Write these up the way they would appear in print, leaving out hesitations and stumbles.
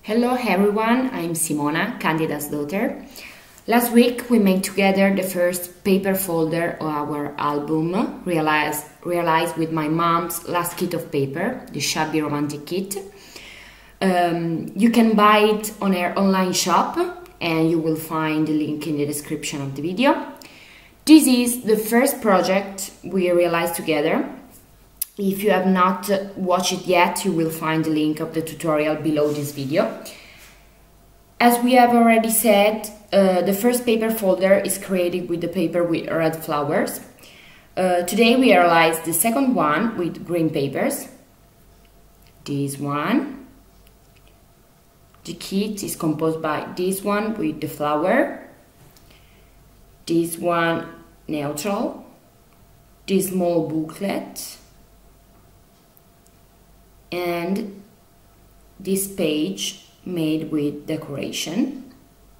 Hello everyone, I'm Simona, Candida's daughter. Last week we made together the first paper folder of our album, realized with my mom's last kit of paper, the Shabby Romantic Kit. You can buy it on our online shop and you will find the link in the description of the video. This is the first project we realized together. If you have not watched it yet, you will find the link of the tutorial below this video. As we have already said, the first paper folder is created with the paper with red flowers. Today we realized the second one with green papers. This one. The kit is composed by this one with the flower, this one neutral, this small booklet, and this page made with decoration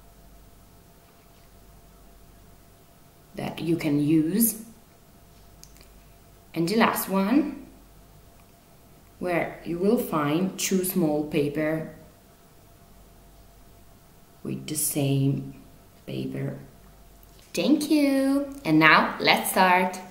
that you can use, and the last one where you will find two small paper with the same paper. Thank you, and now let's start.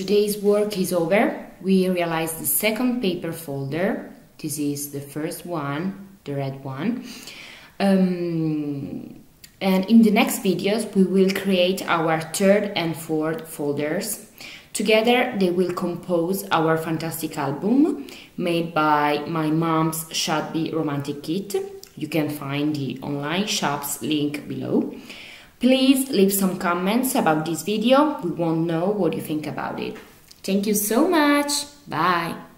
today's work is over. We realized the second paper folder. This is the first one, the red one. And in the next videos, we will create our third and fourth folders. Together, they will compose our fantastic album made by my mom's Shadby Romantic Kit. You can find the online shop's link below. Please leave some comments about this video. We want to know what you think about it. Thank you so much. Bye.